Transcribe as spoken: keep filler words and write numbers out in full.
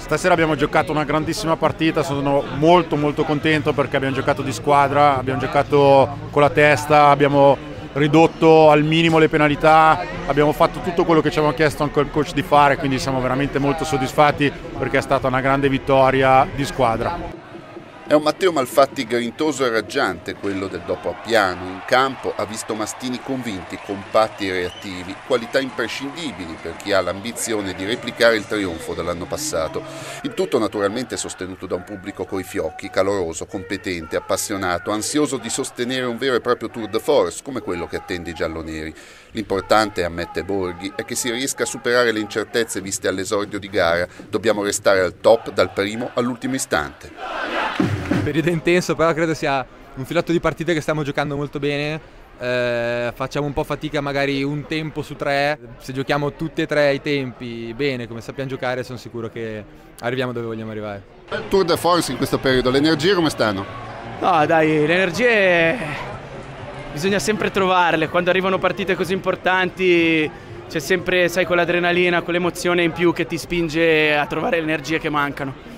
Stasera abbiamo giocato una grandissima partita, sono molto molto contento perché abbiamo giocato di squadra, abbiamo giocato con la testa, abbiamo ridotto al minimo le penalità, abbiamo fatto tutto quello che ci avevamo chiesto anche il coach di fare, quindi siamo veramente molto soddisfatti perché è stata una grande vittoria di squadra. È un Matteo Malfatti grintoso e raggiante quello del dopo Appiano. In campo ha visto mastini convinti, compatti e reattivi, qualità imprescindibili per chi ha l'ambizione di replicare il trionfo dell'anno passato. Il tutto naturalmente sostenuto da un pubblico coi fiocchi, caloroso, competente, appassionato, ansioso di sostenere un vero e proprio tour de force come quello che attende i gialloneri. L'importante, ammette Borghi, è che si riesca a superare le incertezze viste all'esordio di gara. Dobbiamo restare al top dal primo all'ultimo istante. Periodo intenso, però credo sia un filotto di partite che stiamo giocando molto bene. Eh, facciamo un po' fatica magari un tempo su tre, se giochiamo tutti e tre i tempi bene come sappiamo giocare sono sicuro che arriviamo dove vogliamo arrivare. Tour de force in questo periodo, le energie come stanno? No dai, le energie bisogna sempre trovarle, quando arrivano partite così importanti c'è sempre, sai, quell'adrenalina, quell'emozione in più che ti spinge a trovare le energie che mancano.